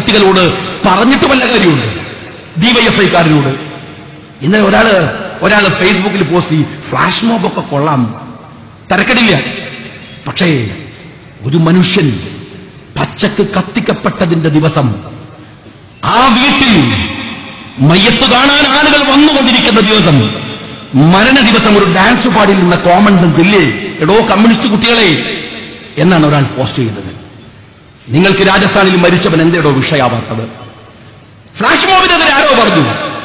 കുട്ടികളോട് പറഞ്ഞിട്ട് വല്ല കാര്യമുണ്ട്? ഡിവൈഎഫ്ഐക്കാരനോട്. ഇന്നലെ ഒരാള് ഫേസ്ബുക്കിൽ പോസ്റ്റ് ചെയ്യും, ഫ്ലാഷ് മോബൊക്കെ കൊള്ളാം, തരക്കടില്ല. പക്ഷേ ഒരു മനുഷ്യൻ പച്ചക്ക് കത്തിക്കപ്പെട്ടതിന്റെ ദിവസം, ആ വീട്ടിൽ മയ്യത്ത് കാണാൻ ആളുകൾ വന്നുകൊണ്ടിരിക്കുന്ന ദിവസം, മരണ ദിവസം ഒരു ഡാൻസ് പാടിയിരുന്ന കോമൺ സെൻസ് ഇല്ലേ എടോ കമ്മ്യൂണിസ്റ്റ് കുട്ടികളെ എന്നാണ് ഒരാൾ പോസ്റ്റ് ചെയ്തത്. നിങ്ങൾക്ക് രാജസ്ഥാനിൽ മരിച്ചവൻ എന്തേടോ വിഷയാവാത്തത്? ഫ്ലാഷ് മോബിനെതിരെ ആരോ പറഞ്ഞു,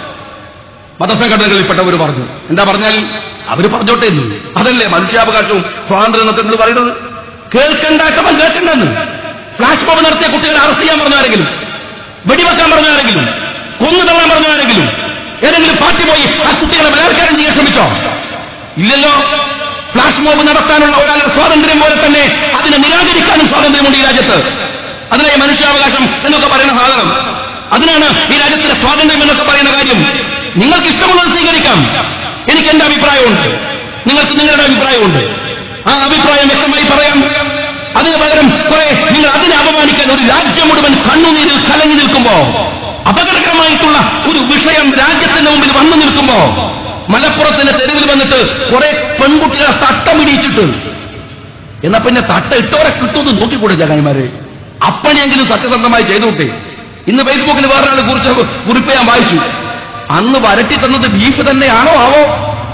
മതസംഘടനകളിൽപ്പെട്ടവർ പറഞ്ഞു. എന്താ പറഞ്ഞാൽ അവര് പറഞ്ഞോട്ടെ എന്ന്. അതല്ലേ മനുഷ്യാവകാശവും സ്വാതന്ത്ര്യം എന്നൊക്കെ നിങ്ങൾ പറയുന്നത്? കേൾക്കണ്ടാക്കവൻ കേൾക്കണ്ടെന്ന്. ഫ്ലാഷ് മോബ് നടത്തിയ കുട്ടികളെ അറസ്റ്റ് ചെയ്യാൻ പറഞ്ഞു ആരെങ്കിലും? വെടിവെക്കാൻ പറഞ്ഞു ആരെങ്കിലും? കൊന്നു തള്ളാൻ പറഞ്ഞു ആരെങ്കിലും? ഏതെങ്കിലും പാർട്ടി പോയി ആ കുട്ടികളെ ബലാത്കാരം ചെയ്യാൻ ശ്രമിച്ചോ? ഇല്ലല്ലോ. ഫ്ലാഷ് മോബ് നടത്താനുള്ള ഒരാളുടെ സ്വാതന്ത്ര്യം പോലെ തന്നെ അതിനെ നിരാകരിക്കാനും സ്വാതന്ത്ര്യമുണ്ട് ഈ രാജ്യത്ത്. അതിനെ മനുഷ്യാവകാശം എന്നൊക്കെ പറയുന്ന സാധനം, അതിനാണ് ഈ രാജ്യത്തിന്റെ സ്വാതന്ത്ര്യം എന്നൊക്കെ പറയുന്ന കാര്യം. നിങ്ങൾക്ക് ഇഷ്ടമുള്ളത് സ്വീകരിക്കാം, എനിക്ക് എന്റെ അഭിപ്രായമുണ്ട്, നിങ്ങൾക്ക് നിങ്ങളുടെ അഭിപ്രായമുണ്ട്. ആ അഭിപ്രായം വ്യക്തമായി പറയാം. അതിന് പകരം നിങ്ങൾ അതിനെ അപമാനിക്കാൻ ഒരു രാജ്യം മുഴുവൻ കണ്ണുനീരിൽ കലങ്ങി നിൽക്കുമ്പോ, അപകടകരമായിട്ടുള്ള ഒരു വിഷയം രാജ്യത്തിന്റെ മുമ്പിൽ വന്നു നിൽക്കുമ്പോ, മലപ്പുറത്തിന്റെ തെരുവിൽ വന്നിട്ട് കുറെ പെൺകുട്ടികളെ തട്ടമിടിച്ചിട്ട്, എന്നാ പിന്നെ തട്ട ഇട്ടവരെ കിട്ടുമെന്ന് നോക്കിക്കൂടെ ചങ്ങായിമാരെ? അപ്പനെങ്കിലും സത്യസന്ധമായി ചെയ്തോട്ടെ. ഇന്ന് ഫേസ്ബുക്കിൽ വേറൊരാളെ കുറിപ്പ് ഞാൻ വായിച്ചു. അന്ന് വരട്ടി തന്നത് ബീഫ് തന്നെയാണോ ആവോ?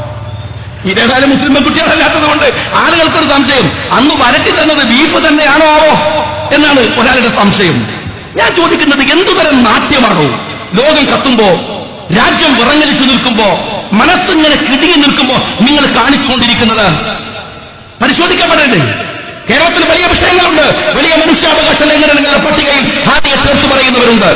ഇതേകാലം മുസ്ലിം പെൺകുട്ടികളല്ലാത്തത് കൊണ്ട് ആളുകൾക്കൊരു സംശയം, അന്ന് വരട്ടി തന്നത് ബീഫ് തന്നെയാണോ ആവോ എന്നാണ് ഒരാളുടെ സംശയം. ഞാൻ ചോദിക്കുന്നത്, എന്തുതരം നാട്യമാണോ ലോകം കത്തുമ്പോ, രാജ്യം വിറങ്ങലിച്ചു നിൽക്കുമ്പോ, മനസ്സിങ്ങനെ കിടുങ്ങി നിൽക്കുമ്പോ നിങ്ങൾ കാണിച്ചുകൊണ്ടിരിക്കുന്നത്? പരിശോധിക്കപ്പെടേണ്ടേ? കേരളത്തിൽ വലിയ വിഷയങ്ങളുണ്ട്. വലിയ മനുഷ്യാവകാശ ലംഘനങ്ങളുടെ പട്ടികയിൽ ഹാദിയെ ചേർത്ത് പറയുന്നവരുണ്ട്.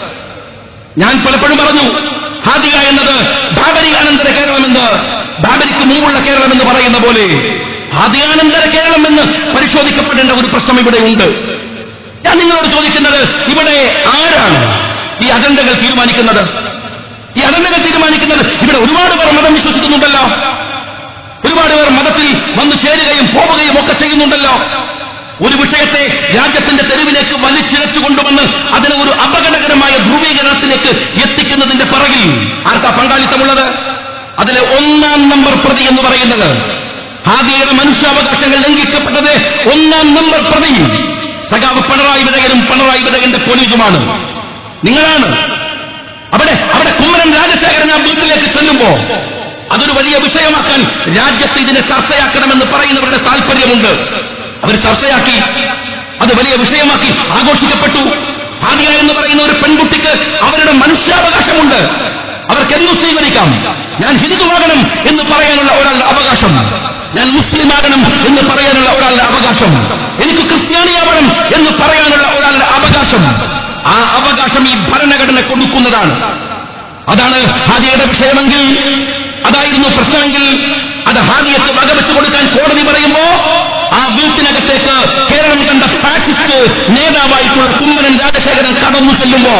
ഞാൻ പലപ്പോഴും പറഞ്ഞു, ഹാദിയ എന്നത് ബാബരി അനന്തര കേരളമെന്ന്, ബാബരിക്ക് മുമ്പുള്ള കേരളം എന്ന് പറയുന്ന പോലെ ഹാദിയാനന്തര കേരളം എന്ന് പരിശോധിക്കപ്പെടേണ്ട ഒരു പ്രശ്നം ഇവിടെ ഉണ്ട്. ഞാൻ നിങ്ങളോട് ചോദിക്കുന്നത്, ഇവിടെ ആരാണ് ഈ അജണ്ടകൾ തീരുമാനിക്കുന്നത്? ഈ അജണ്ടകൾ തീരുമാനിക്കുന്നത് ഇവിടെ ഒരുപാട് പേർ മതം വിശ്വസിക്കുന്നുണ്ടല്ലോ, ഒരുപാട് പേർ മതത്തിൽ വന്നു ചേരുകയും പോവുകയും ഒക്കെ ചെയ്യുന്നുണ്ടല്ലോ. ഒരു വിഷയത്തെ രാജ്യത്തിന്റെ തെരുവിലേക്ക് വലിച്ചിഴച്ചു കൊണ്ടുവന്ന് അതിനെ ഒരു അപകടകരമായ ധ്രുവീകരണത്തിലേക്ക് എത്തിക്കുന്നതിന്റെ പിറകിൽ ആർക്കാ പങ്കാളിത്തമുള്ളത്? അതിലെ 1-ാം നമ്പർ പ്രതി എന്ന് പറയുന്നത്, ഹാദിയയുടെ മനുഷ്യാവകാശങ്ങൾ ലംഘിക്കപ്പെട്ടത് 1-ാം നമ്പർ പ്രതി സഖാവ് പിണറായി വിജയനും പിണറായി വിജയന്റെ പോലീസുമാണ്. നിങ്ങളാണ്. അവിടെ കുമ്മനം രാജശേഖരൻ ആ വീട്ടിലേക്ക് ചെല്ലുമ്പോ അതൊരു വലിയ വിഷയമാക്കാൻ രാജ്യത്ത് ഇതിനെ ചർച്ചയാക്കണമെന്ന് പറയുന്നവരുടെ താല്പര്യമുണ്ട്. അവർ ചർച്ചയാക്കി, അത് വലിയ വിഷയമാക്കി ആഘോഷിക്കപ്പെട്ടു. ഹാദിയ എന്ന് പറയുന്ന ഒരു പെൺകുട്ടിക്ക് അവരുടെ മനുഷ്യാവകാശമുണ്ട്. അവർക്ക് എന്തു സ്വീകരിക്കാം. ഞാൻ ഹിന്ദുവാകണം എന്ന് പറയാനുള്ള ഒരാളുടെ അവകാശം, ഞാൻ മുസ്ലിമാകണം എന്ന് പറയാനുള്ള ഒരാളുടെ അവകാശം, എനിക്ക് ക്രിസ്ത്യാനിയാവണം എന്ന് പറയാനുള്ള ഒരാളുടെ അവകാശം. ആ അവകാശം ഈ ഭരണഘടന കൊടുക്കുന്നതാണ്. അതാണ് ഹാദിയയുടെ വിഷയമെങ്കിൽ, അതായിരുന്നു പ്രശ്നമെങ്കിൽ, അത് ഹാദിയക്ക് വകവെച്ചു കൊടുക്കാൻ കോടതി പറയുമ്പോ ആ വീട്ടിനകത്തേക്ക് കേരളം കണ്ട ഫാസിസ്റ്റ് നേതാവായിട്ടുള്ള കുമ്മനം രാജശേഖരൻ കടന്നു ചെല്ലുമ്പോ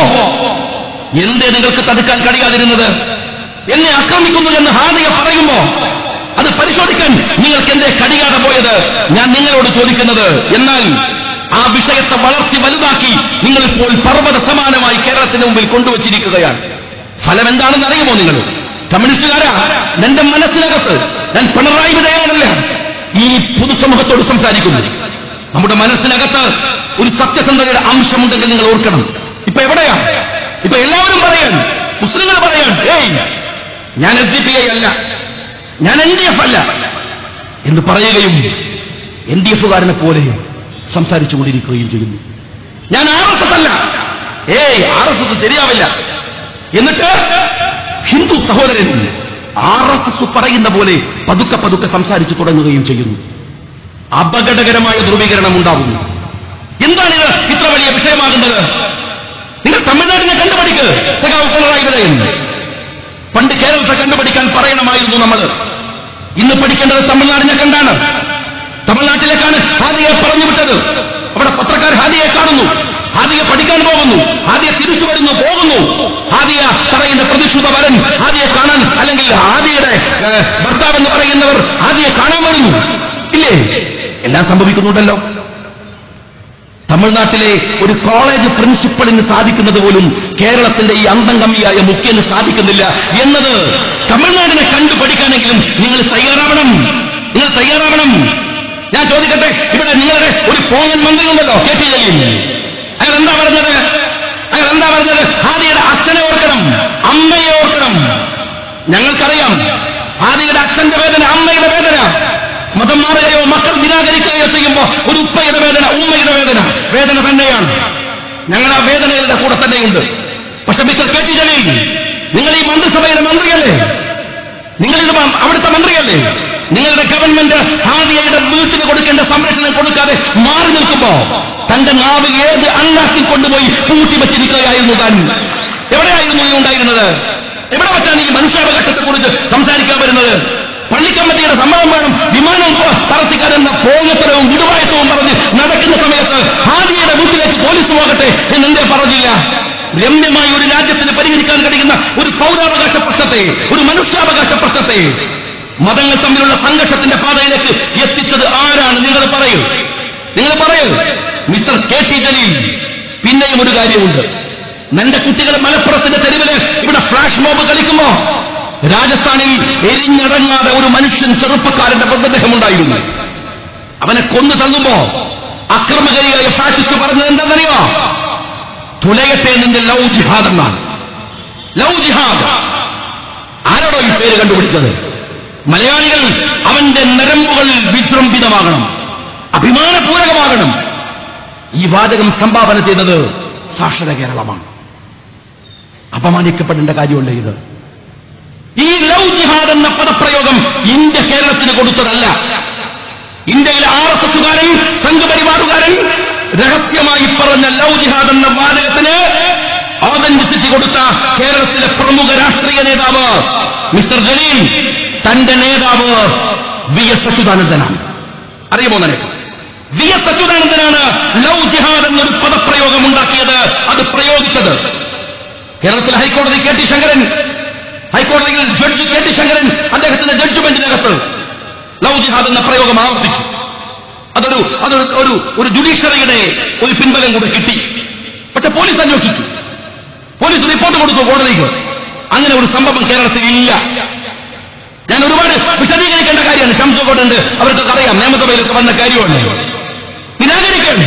എന്തേ നിങ്ങൾക്ക് തടുക്കാൻ കഴിയാതിരുന്നത്? എന്നെ ആക്രമിക്കുന്നു എന്ന് ഹാദിയ പറയുമ്പോ അത് പരിശോധിക്കാൻ നിങ്ങൾക്ക് എന്തേ കഴിയാതെ പോയത്? ഞാൻ നിങ്ങളോട് ചോദിക്കുന്നത്. എന്നാൽ ആ വിഷയത്തെ വളർത്തി വലുതാക്കി നിങ്ങളിപ്പോൾ പർവ്വത സമാനമായി കേരളത്തിന് മുമ്പിൽ കൊണ്ടുവച്ചിരിക്കുകയാണ്. ഫലം എന്താണെന്ന് അറിയുമോ നിങ്ങൾ? കമ്മ്യൂണിസ്റ്റുകാരാ, എന്റെ മനസ്സിനകത്ത് ഞാൻ പിണറായി വിജയനല്ല ഈ പൊതുസമൂഹത്തോട് സംസാരിക്കുന്നു. നമ്മുടെ മനസ്സിനകത്ത് ഒരു സത്യസന്ധതയുടെ അംശമുണ്ടെങ്കിൽ നിങ്ങൾ ഓർക്കണം. ഇപ്പൊ എവിടെയാ? ഇപ്പൊ എല്ലാവരും പറയാൻ, മുസ്ലിങ്ങൾ പറയാൻ, ഞാൻ SDPI അല്ല, ഞാൻ NDF അല്ല എന്ന് പറയുകയും NDF-കാരനെ പോലെ സംസാരിച്ചു കൊണ്ടിരിക്കുകയും ചെയ്യുന്നു. ഞാൻ RSS അല്ല, RSS ശരിയാവില്ല. എന്നിട്ട് ഹിന്ദു സഹോദരൻ RSS പറയുന്ന പോലെ പതുക്കെ പതുക്കെ സംസാരിച്ചു തുടങ്ങുകയും ചെയ്യുന്നു. അപകടകരമായ ധ്രുവീകരണം ഉണ്ടാകുന്നു. എന്താണ് ഇത് ഇത്ര വലിയ വിഷയമാകുന്നത്? നിങ്ങൾ തമിഴ്നാടിനെ കണ്ടുപിടിക്ക്. സഖാവ് പിണറായി വിജയൻ പണ്ട് കേരളത്തെ കണ്ടുപിടിക്കാൻ പറയണമായിരുന്നു നമ്മൾ. ഇന്ന് പഠിക്കേണ്ടത് തമിഴ്നാടിനെ കണ്ടാണ്. തമിഴ്നാട്ടിലേക്കാണ് ഹാദിയെ പറഞ്ഞു വിട്ടത്. അവിടെ പത്രക്കാർ ഹാദിയെ കാണുന്നു, ഹാദിയെ പഠിക്കാൻ പോകുന്നു, ഹാദിയെ തിരിച്ചു വരുന്നു, പോകുന്നു. ഹാദിയ പറയുന്ന പ്രതിഷ്ഠിത വരൻ ഹാദിയെ കാണാൻ, അല്ലെങ്കിൽ ഹാദിയുടെ ഭർത്താവ് എന്ന് പറയുന്നവർ ഹാദിയെ കാണാൻ വരുന്നു. ഇല്ലേ? എല്ലാം സംഭവിക്കുന്നുണ്ടല്ലോ. തമിഴ്നാട്ടിലെ ഒരു കോളേജ് പ്രിൻസിപ്പളിന് സാധിക്കുന്നത് പോലും കേരളത്തിന്റെ ഈ അന്തംഗമിയായ മുഖ്യന് സാധിക്കുന്നില്ല എന്നത് തമിഴ്നാടിനെ കണ്ടു പഠിക്കാനെങ്കിലും നിങ്ങൾ തയ്യാറാവണം. ഞാൻ ചോദിക്കട്ടെ, ഇവിടെ നിങ്ങളുടെ ഒരു പോങ്ങൻ മന്ത്രി ഉണ്ടല്ലോ, കെ ടി ജലീൽ. അയാൾ എന്താ പറഞ്ഞത്? ഹാദിയുടെ അച്ഛനെ ഓർക്കണം, അമ്മയെ ഓർക്കണം. ഞങ്ങൾക്കറിയാം ഹാദിയുടെ അച്ഛന്റെ വേദന, അമ്മയുടെ വേദന. മതം മാറുകയോ മക്കൾ നിരാകരിക്കുകയോ ചെയ്യുമ്പോ ഒരു ഉപ്പയുടെ വേദന, ഉമ്മയുടെ വേദന തന്നെയാണ്. ഞങ്ങൾ ആ വേദനയുടെ കൂടെ തന്നെയുണ്ട്. പക്ഷെ മിസ്റ്റർ കെ ടി ജലീൽ, നിങ്ങൾ ഈ മന്ത്രിസഭയുടെ മന്ത്രിയല്ലേ? നിങ്ങളുടെ അവിടുത്തെ മന്ത്രിയല്ലേ? നിങ്ങളുടെ ഗവൺമെന്റ് ഹാദിയയുടെ വീട്ടിന് കൊടുക്കേണ്ട സംരക്ഷണം കൊടുക്കാതെ മാറി നിൽക്കുമ്പോ തന്റെ നാവ് ഏത് അണ്ണാക്കി കൊണ്ടുപോയി പൂട്ടി വെച്ചിരിക്കുകയായിരുന്നു താൻ? എവിടെയായിരുന്നു നീ ഉണ്ടായിരുന്നത്? എവിടെ വെച്ചാണ് ഈ മനുഷ്യാവകാശത്തെ കുറിച്ച് സംസാരിക്കാൻ വരുന്നത്? പള്ളിക്കമ്മിറ്റിയുടെ സമ്മതം വേണം, വിമാനം പറത്തിക്കാരെന്ന പോങ്ങത്തരവും വിടുവായത്തവും പറഞ്ഞ് നടക്കുന്ന സമയത്ത് ഹാദിയയുടെ വീട്ടിലേക്ക് പോലീസ് പോകട്ടെ എന്നെന്തേ പറഞ്ഞില്ല? രമ്യമായ ഒരു രാജ്യത്തിന് പരിഹരിക്കാൻ കഴിയുന്ന ഒരു പൗരാവകാശ പ്രശ്നത്തെ, ഒരു മനുഷ്യാവകാശ പ്രശ്നത്തെ മതങ്ങൾ തമ്മിലുള്ള സംഘർഷത്തിന്റെ പാതയിലേക്ക് എത്തിച്ചത് ആരാണ്? നിങ്ങൾ പറയൂ മിസ്റ്റർ കെ ടി ജലീൽ. പിന്നെയും ഒരു കാര്യമുണ്ട്. നിന്റെ കുട്ടികൾ മലപ്പുറത്തിന്റെ തെരുവില് ഇവിടെ ഫ്ലാഷ് മോബ് കളിക്കുമ്പോ രാജസ്ഥാനിൽ എരിഞ്ഞടങ്ങാതെ ഒരു മനുഷ്യൻ, ചെറുപ്പക്കാരന്റെ മൃതദേഹമുണ്ടായിരുന്നു. അവനെ കൊന്നു തള്ളുമ്പോ അക്രമകാരിയായ ഫാസിസ്റ്റ് പറഞ്ഞത് എന്താണെന്നറിയോ? തുലയട്ടെ നിന്റെ ലവ് ജിഹാദ് എന്നാണ്. ലവ് ജിഹാദ് ആരോടോ ഈ പേര് കണ്ടുപിടിച്ചത്? മലയാളികൾ അവന്റെ നരമ്പുകൾ വിജൃംഭിതമാകണം, അഭിമാനപൂരകമാകണം. ഈ വാചകം സംഭാവന ചെയ്തത് സാക്ഷര കേരളമാണ്. അപമാനിക്കപ്പെടേണ്ട കാര്യമല്ലേ ഇത്? ഈ ലവ് ജിഹാദ് എന്ന പദപ്രയോഗം ഇന്ത്യ കേരളത്തിന് കൊടുത്തതല്ല. ഇന്ത്യയിലെ RSSകാരൻ, സംഘപരിവാറുകാരൻ രഹസ്യമായി പറഞ്ഞ ലവ് ജിഹാദ് എന്ന വാചകത്തിന് ഓതന്റിസിറ്റി കൊടുത്ത കേരളത്തിലെ പ്രമുഖ രാഷ്ട്രീയ നേതാവ് മിസ്റ്റർ ജലീൽ, തന്റെ നേതാവ് VS അച്യുതാനന്ദനാണ്. അറിയുമോ നിനക്ക്? VS അച്യുതാനന്ദനാണ് ലവ് ജിഹാദ് എന്നൊരു പദപ്രയോഗം ഉണ്ടാക്കിയത്, അത് പ്രയോഗിച്ചത്. കേരളത്തിലെ ഹൈക്കോടതി കെ ടി ശങ്കരൻ, ഹൈക്കോടതിയിൽ ജഡ്ജ് കെ ടി ശങ്കരൻ അദ്ദേഹത്തിന്റെ ജഡ്ജ്മെന്റിനകത്ത് ലവ് ജിഹാദ് എന്ന പ്രയോഗം ആവർത്തിച്ചു. അതൊരു ജുഡീഷ്യറിയുടെ ഒരു പിൻബലം കൂടെ കിട്ടി. പക്ഷെ പോലീസ് അന്വേഷിച്ചു, പോലീസ് റിപ്പോർട്ട് കൊടുത്തു കോടതിക്ക്. അങ്ങനെ ഒരു സംഭവം കേരളത്തിൽ ഇല്ല. ഞാൻ ഒരുപാട് വിശദീകരിക്കേണ്ട കാര്യമാണ്. ശംസുകോട്ടുണ്ട്, അവർക്കൊക്കെ അറിയാം, നിയമസഭയിലൊക്കെ വന്ന കാര്യമാണ്. നിരാകരിക്കണം,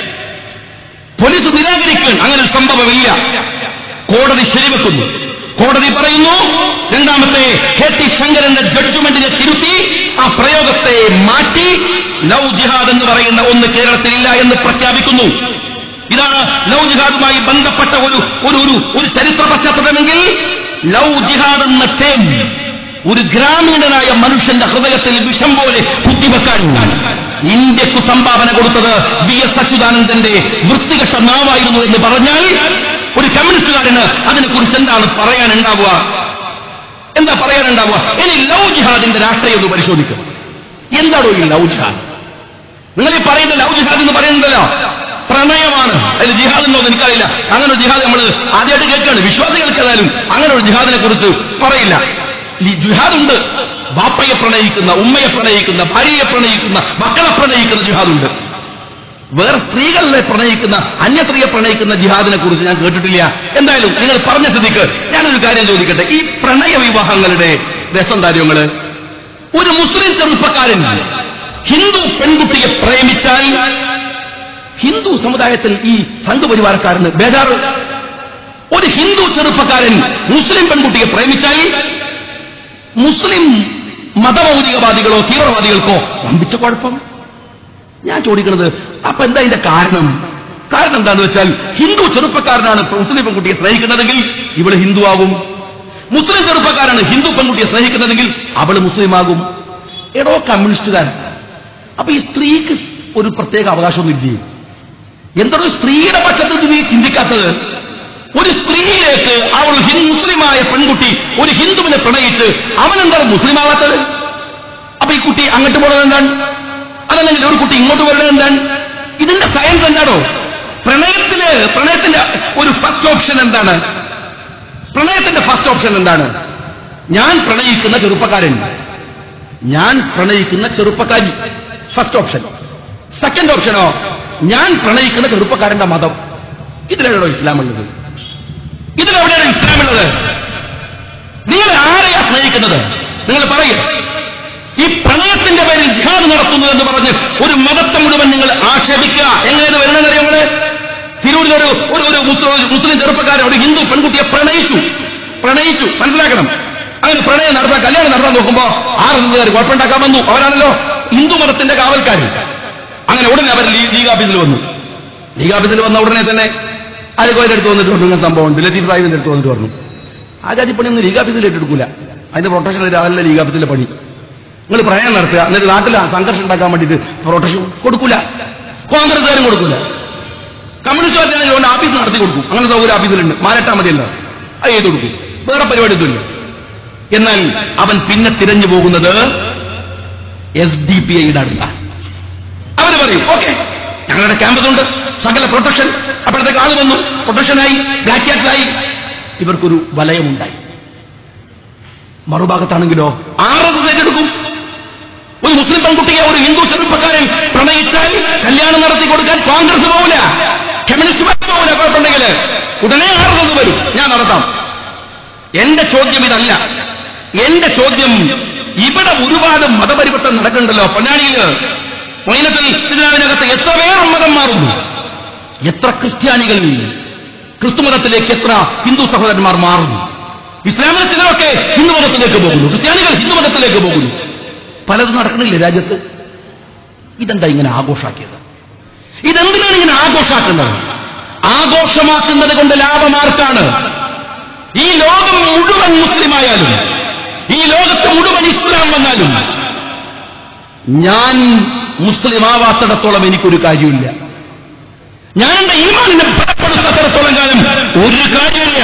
പോലീസ് നിരാകരിക്കണം. അങ്ങനെ ഒരു സംഭവമില്ല. കോടതി ശരിവെക്കുന്നു. കോടതി പറയുന്നു, രണ്ടാമത്തെ കെ ടി ശങ്കരന്റെ ജഡ്ജ്മെന്റിനെ തിരുത്തി ആ പ്രയോഗത്തെ മാറ്റി ലവ് ജിഹാദ് എന്ന് പറയുന്ന ഒന്ന് കേരളത്തിലില്ല എന്ന് പ്രഖ്യാപിക്കുന്നു. ഇതാണ് ലവ് ജിഹാദുമായി ബന്ധപ്പെട്ട ഒരു ചരിത്ര പശ്ചാത്തലമെങ്കിൽ ലവ് ജിഹാദ് എന്ന ടേം ഒരു ഗ്രാമീണനായ മനുഷ്യന്റെ ഹൃദയത്തിൽ വിഷം പോലെ കുത്തിവെക്കാൻ ഇന്ത്യക്ക് സംഭാവന കൊടുത്തത് VS അച്യുതാനന്ദന്റെ വൃത്തികെട്ട നാവായിരുന്നു എന്ന് പറഞ്ഞാൽ ഒരു കമ്മ്യൂണിസ്റ്റുകാരന് അതിനെക്കുറിച്ച് എന്താണ് പറയാനുണ്ടാവുക? ഇനി ലവ് ജിഹാദിന്റെ രാഷ്ട്രീയം ഒന്ന് പരിശോധിക്കുക. എന്താണോ ഈ ലവ് ജിഹാദ്? നിങ്ങൾ ഈ പറയുന്ന ലവ് ജിഹാദ് എന്ന് പറയുന്നതല്ലോ പ്രണയമാണ്. അതിൽ ജിഹാദ് ഉണ്ടോ എന്ന് എനിക്കറിയില്ല. അങ്ങനെ ഒരു ജിഹാദ് നമ്മൾ ആദ്യമായിട്ട് കേൾക്കുകയാണ്. വിശ്വാസികൾക്ക് ഏതായാലും അങ്ങനെ ഒരു ജിഹാദിനെ കുറിച്ച് പറയില്ല. ഈ ജിഹാദുണ്ട്. ബാപ്പയെ പ്രണയിക്കുന്ന, ഉമ്മയെ പ്രണയിക്കുന്ന, ഭാര്യയെ പ്രണയിക്കുന്ന, മക്കളെ പ്രണയിക്കുന്ന ജിഹാദുണ്ട്. വേറെ സ്ത്രീകളെ പ്രണയിക്കുന്ന, അന്യ സ്ത്രീയെ പ്രണയിക്കുന്ന ജിഹാദിനെ കുറിച്ച് ഞാൻ കേട്ടിട്ടില്ല. എന്തായാലും നിങ്ങൾ പറഞ്ഞ സ്ഥിതിക്ക് ഞാനൊരു കാര്യം ചോദിക്കട്ടെ. ഈ പ്രണയ വിവാഹങ്ങളുടെ രസം കാര്യങ്ങള്, ഒരു മുസ്ലിം ചെറുപ്പക്കാരൻ ഹിന്ദു പെൺകുട്ടിയെ പ്രേമിച്ചാൽ ഹിന്ദു സമുദായത്തിൽ ഈ സംഘപരിവാരക്കാരന് ബേജാറ്. ഒരു ഹിന്ദു ചെറുപ്പക്കാരൻ മുസ്ലിം പെൺകുട്ടിയെ പ്രേമിച്ചാൽ മുസ്ലിം മതമൗലികവാദികളോ തീവ്രവാദികൾക്കോ വമ്പിച്ച കുഴപ്പം. ഞാൻ ചോദിക്കുന്നത്, അപ്പൊ എന്താ ഇതിന്റെ കാരണം? കാരണം എന്താണെന്ന് വെച്ചാൽ, ഹിന്ദു ചെറുപ്പക്കാരനാണ് മുസ്ലിം പെൺകുട്ടിയെ സ്നേഹിക്കുന്നതെങ്കിൽ ഇവള് ഹിന്ദു ആകും. മുസ്ലിം ചെറുപ്പക്കാരാണ് ഹിന്ദു പെൺകുട്ടിയെ സ്നേഹിക്കുന്നതെങ്കിൽ അവള് മുസ്ലിം ആകും. എടോ കമ്മ്യൂണിസ്റ്റുകാരൻ, അപ്പൊ ഈ സ്ത്രീക്ക് ഒരു പ്രത്യേക അവകാശമൊന്നും ഇല്ലേ? എന്തൊരു സ്ത്രീയുടെ പക്ഷത്ത് നീ ചിന്തിക്കാത്തത്? ഒരു സ്ത്രീയിലേക്ക് അവൾ മുസ്ലിമായ പെൺകുട്ടി ഒരു ഹിന്ദുവിനെ പ്രണയിച്ച് അവനെന്താണ് മുസ്ലിം ആവാത്തത്? അപ്പൊ ഈ കുട്ടി അങ്ങോട്ട് പോകുന്നത് എന്താണ്? അതല്ലെങ്കിൽ ഒരു കുട്ടി ഇങ്ങോട്ട് വരുന്നത് എന്താണ്? ഇതിന്റെ സയൻസ് എന്താണോ? പ്രണയത്തിന്റെ ഒരു ഫസ്റ്റ് ഓപ്ഷൻ എന്താണ്? പ്രണയത്തിന്റെ ഫസ്റ്റ് ഓപ്ഷൻ എന്താണ്? ഞാൻ പ്രണയിക്കുന്ന ചെറുപ്പക്കാരൻ, ഞാൻ പ്രണയിക്കുന്ന ചെറുപ്പക്കാരി, ഫസ്റ്റ് ഓപ്ഷൻ. സെക്കൻഡ് ഓപ്ഷനോ, ഞാൻ പ്രണയിക്കുന്ന ചെറുപ്പക്കാരന്റെ മതം. ഇതിലെവിടെയോ ഇസ്ലാം ഉള്ളത്? ഇതിലെവിടെയാണ് ഇസ്ലാം ഉള്ളത്? നിങ്ങൾ ആരെയാ സ്നേഹിക്കുന്നത്? നിങ്ങൾ പറയൂ. ഈ പ്രണയത്തിന്റെ പേരിൽ ജിഹാദ് നടത്തുന്നു എന്ന് പറഞ്ഞ് ഒരു മതത്തെ മുഴുവൻ നിങ്ങൾ ആക്ഷേപിക്കുക. എങ്ങനെയാണ് വരണമെന്നറിയാമോ? തിരൂരിലൊരു മുസ്ലിം ചെറുപ്പക്കാരൻ ഒരു ഹിന്ദു പെൺകുട്ടിയെ പ്രണയിച്ചു. മനസ്സിലാക്കണം. അങ്ങനെ പ്രണയം നടത്താൻ, കല്യാണം നടത്താൻ നോക്കുമ്പോ RSSകാർ കുഴപ്പമുണ്ടാക്കാൻ വന്നു. അവരാണല്ലോ ഹിന്ദു മതത്തിന്റെ കാവൽക്കാർ. അങ്ങനെ ഉടനെ അവർ ലീഗ് ഓഫീസിൽ വന്നു. ലീഗ് ഓഫീസിൽ വന്ന ഉടനെ തന്നെ അയൽക്കോയുടെ അടുത്ത് വന്നിട്ട് പറഞ്ഞു, ഇങ്ങനെ സംഭവം ഉണ്ട്. ലത്തീഫ് സാഹിബിന്റെ അടുത്ത് വന്നിട്ട് പറഞ്ഞു, ആ ജാതിപ്പണിയൊന്നും ലീഗ് ഓഫീസിൽ ഏറ്റെടുക്കൂല. അതിന്റെ പ്രൊട്ടക്ഷൻ അതല്ല ലീഗ് ഓഫീസിലെ പണി. നിങ്ങൾ പ്രണയം നടത്തുക, എന്നിട്ട് നാട്ടിൽ സംഘർഷം ഉണ്ടാക്കാൻ വേണ്ടിയിട്ട് പ്രൊട്ടക്ഷൻ കൊടുക്കൂല. കോൺഗ്രസ്സുകാരും കൊടുക്കൂല. കമ്മ്യൂണിസ്റ്റ് പാർട്ടി ഓഫീസ് നടത്തി കൊടുക്കും. അങ്ങനെ സൗകര്യം ഓഫീസിലുണ്ട്. മാലട്ടാ മതിയല്ല, അത് ചെയ്ത് കൊടുക്കും. വേറെ പരിപാടി ഒന്നുമില്ല. എന്നാൽ അവൻ പിന്നെ തിരഞ്ഞു പോകുന്നത് SDPIയുടെ അടുത്താണ്. അവര് പറയും, ഓക്കെ ഞങ്ങളുടെ ക്യാമ്പസുണ്ട്, സകല പ്രൊട്ടക്ഷൻ. അപ്പോഴത്തേക്ക് ആള് വന്നു, പ്രൊട്ടക്ഷനായി, ബ്ലാക്ക് ക്യാറ്റ്സായി. ഇവർക്കൊരു വലയമുണ്ടായി. മറുഭാഗത്താണെങ്കിലോ RSS ഏറ്റെടുക്കും. ഒരു മുസ്ലിം പെൺകുട്ടിയെ ഒരു ഹിന്ദു ചെറുപ്പക്കാരൻ പ്രണയിച്ചാൽ കല്യാണം നടത്തി കൊടുക്കാൻ കോൺഗ്രസ് പോവില്ല, കമ്മ്യൂണിസ്റ്റ് പാർട്ടി പോവില്ല. കുഴപ്പമുണ്ടെങ്കിൽ ഉടനെ RSS വരും, ഞാൻ നടത്താം. എന്റെ ചോദ്യം ഇതല്ല. എന്റെ ചോദ്യം, ഇവിടെ ഒരുപാട് മതപരിവർത്തനം നടക്കുന്നുണ്ടല്ലോ. പൊന്നാനിയില് മൊയ്നത്തുൽ ഇസ്ലാമിനകത്ത് എത്ര പേർ മതം മാറുന്നു? എത്ര ക്രിസ്ത്യാനികൾ ക്രിസ്തു മതത്തിലേക്ക്, എത്ര ഹിന്ദു സഹോദരന്മാർ മാറുന്നു? ഇസ്ലാമിലെ ചിലരൊക്കെ ഹിന്ദു മതത്തിലേക്ക് പോകുന്നു, ക്രിസ്ത്യാനികൾ ഹിന്ദു മതത്തിലേക്ക് പോകുന്നു. പലതും നടക്കണില്ലേ രാജ്യത്ത്? ഇതെന്താ ഇങ്ങനെ ആഘോഷാക്കിയത്? ഇതെന്തിനാണ് ഇങ്ങനെ ആഘോഷാക്കുന്നത്? ആഘോഷമാക്കുന്നത് കൊണ്ട് ലാഭമാർക്കാണ്? ഈ ലോകം മുഴുവൻ മുസ്ലിമായാലും, ഈ ലോകത്ത് മുഴുവൻ ഇസ്ലാം വന്നാലും, ഞാൻ മുസ്ലിം ആവാത്തിടത്തോളം എനിക്കൊരു കാര്യമില്ല. ഞാൻ എന്റെ ഈമാനിനെ ബലപ്പെടുത്താത്തിടത്തോളം കാലം ഒരു കാര്യമില്ല.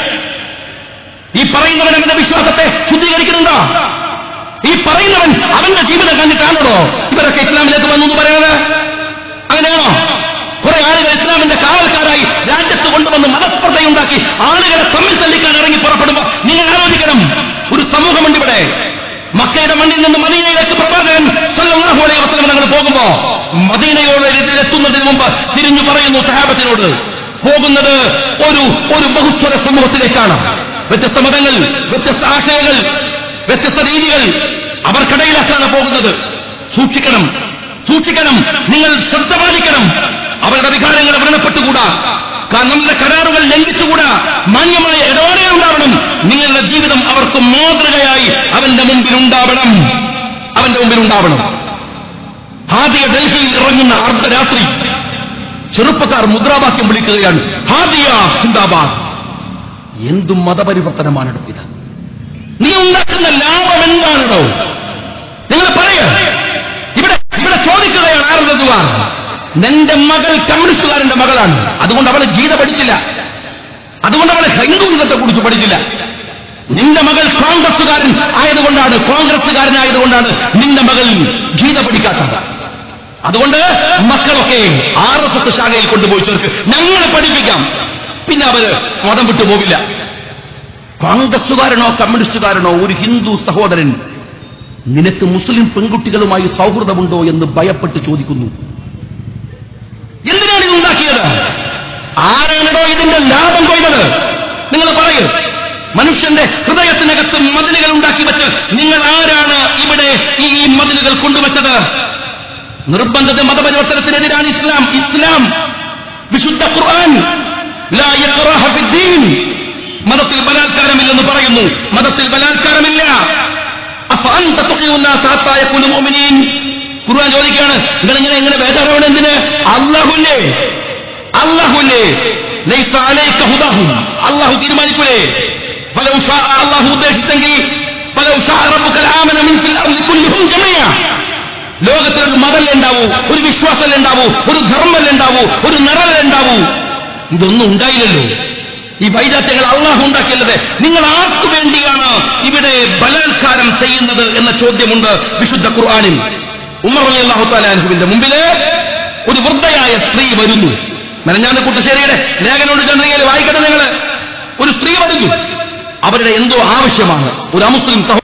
ഈ പറയുന്നവൻ അവന്റെ വിശ്വാസത്തെ ശുദ്ധീകരിക്കുന്നുണ്ടോ? ഈ പറയുന്നവൻ അവന്റെ ജീവിതം കണ്ടിട്ടാണോ ഇവരൊക്കെ ഇസ്ലാമിലേക്ക് വന്നു എന്ന് പറയുന്നത്? അങ്ങനെയാണോ? കുറെ ആളുകൾ ഇസ്ലാമിന്റെ കാവൽക്കാരായി രാജ്യത്ത് കൊണ്ടുവന്ന് മനസ്പർദ്ധയുണ്ടാക്കി ആളുകളെ തമ്മിൽ തല്ലിക്കാൻ ഇറങ്ങി പുറപ്പെടുമ്പോ നിങ്ങൾ ആലോചിക്കണം, ഒരു സമൂഹമുണ്ട് ഇവിടെ. മക്കയുടെ മണ്ണിൽ നിന്ന് മദീനയിലേക്ക് പ്രവാചകൻ സല്ലല്ലാഹു അലൈഹി വസല്ലം തങ്ങൾ പോകുമ്പോ മദീനയോട് എത്തുന്നതിന് മുമ്പ് തിരിഞ്ഞു പറയുന്നു സഹാബത്തിനോട്, പോകുന്നത് ഒരു ബഹുസ്വര സമൂഹത്തിലേക്കാണ്. വ്യത്യസ്ത മതങ്ങൾ, വ്യത്യസ്ത ആശയങ്ങൾ, വ്യത്യസ്ത രീതികൾ, അവർക്കിടയിലേക്കാണ് പോകുന്നത്. സൂക്ഷിക്കണം, നിങ്ങൾ ശ്രദ്ധ പാലിക്കണം. അവരുടെ വികാരങ്ങൾ വ്രണപ്പെട്ടുകൂടാ, നമ്മളുടെ കരാറുകൾ ലംഘിച്ചുകൂടാ. മാന്യമായ ഇടപാടുകൾ ഉണ്ടാവണം. നിങ്ങളുടെ ജീവിതം അവർക്ക് മാതൃകയായി അവന്റെ മുമ്പിൽ ഉണ്ടാവണം. ഹാദിയ ഡൽഹിയിൽ ഇറങ്ങുന്ന അർദ്ധരാത്രി ചെറുപ്പക്കാർ മുദ്രാവാക്യം വിളിക്കുകയാണ്, ഹാദിയ സിന്ദാബാദ്. എന്തും മതപരിവർത്തനമാണോ ഇത്? നീ ഉണ്ടാക്കുന്ന ലാഭം എന്താണോ? നിങ്ങൾ പറയുക. ഇവിടെ ചോദിക്കുകയാണ് RSSകാർ, നിന്റെ മകൾ കമ്മ്യൂണിസ്റ്റുകാരന്റെ മകളാണ്, അതുകൊണ്ട് അവള് ഗീത പഠിച്ചില്ല, അതുകൊണ്ട് അവള് ഹിന്ദുവിധത്തെ കുറിച്ച് പഠിച്ചില്ല. നിന്റെ മകൾ കോൺഗ്രസ്സുകാരനായതുകൊണ്ടാണ് നിന്റെ മകൾ ഗീത പഠിക്കാത്തത്. അതുകൊണ്ട് മക്കളൊക്കെ RSS ശാഖയിൽ കൊണ്ടുപോയി ചേർക്ക്, ഞങ്ങളെ പഠിപ്പിക്കാം. പിന്നെ അവര് മതം വിട്ടു പോവില്ല. കോൺഗ്രസ്സുകാരനോ കമ്മ്യൂണിസ്റ്റുകാരനോ ഒരു ഹിന്ദു സഹോദരൻ നിനക്ക് മുസ്ലിം പെൺകുട്ടികളുമായി സൗഹൃദമുണ്ടോ എന്ന് ഭയപ്പെട്ട് ചോദിക്കുന്നു. എന്തിനാണ് ഇത് ഉണ്ടാക്കിയത്? ആരാണോ ഇതിന്റെ ലാഭം കൊയ്തത്? നിങ്ങൾ പറയൂ. മനുഷ്യന്റെ ഹൃദയത്തിനകത്ത് മതിലുകൾ ഉണ്ടാക്കി വെച്ച് നിങ്ങൾ ആരാണ് ഇവിടെ ഈ മതിലുകൾ കൊണ്ടുവച്ചത്? നിർബന്ധിത മതപരിവർത്തനത്തിനെതിരാണ് ഇസ്ലാം. വിശുദ്ധ ഖുർആൻ ലാ ഇക്റാഹ ഫിദ്ദീൻ, മതത്തിൽ ബലാത്കാരമില്ലെന്ന് പറയുന്നു. മതത്തിൽ ബലാത്കാരമില്ല. അഫഅൻത തുഖിഉൻ നാസ ഹത്താ യകൂനു മുഅ്മിനീൻ. ഖുർആൻ ചോദിക്കുകയാണ്, നിങ്ങൾ എങ്ങനെ ബേജാറാവണം? എന്തിന്? അല്ലാഹുല്ലേ ലൈസ അലൈക ഹുദാഹും, അല്ലാഹു തീരുമാനിക്കൂലേ. വലൗ ഷാ, അല്ലാഹു ഉദ്ദേശിച്ചെങ്കിൽ വലൗ ഷാ റബ്ബുക ലആമന മിൻ ഫിൽ അർളി കുല്ലുഹും ജമീഅ. ലോകത്തിൽ ഒരു മതം ഉണ്ടാവൂ, ഒരു വിശ്വാസം ഉണ്ടാവൂ, ഒരു ധർമ്മം ഉണ്ടാവൂ, ഒരു നിറൽ ഉണ്ടാവൂ. ഇതൊന്നും ഉണ്ടായില്ലല്ലോ. ഈ വൈദാത്യങ്ങൾ അള്ളാഹു ഉണ്ടാക്കിയല്ലത്. നിങ്ങൾ ആർക്കു വേണ്ടിയാണ് ഇവിടെ ബലാത്കാരം ചെയ്യുന്നത് എന്ന ചോദ്യമുണ്ട് വിശുദ്ധ ഖുർആനിൽ. ഉമർ റളിയല്ലാഹു തആല അൻഹുവിന്റെ മുമ്പില് ഒരു വൃദ്ധയായ സ്ത്രീ വരുന്നു. മെനഞ്ഞാന്ന് കുട്ടശ്ശേരിയുടെ ലേഖനോട് ചന്ദ്രികയിൽ വായിക്കട്ടെ നിങ്ങൾ. ഒരു സ്ത്രീ വരുന്നു, അവരുടെ എന്തോ ആവശ്യമാണ്. ഒരു അമുസ്ലിം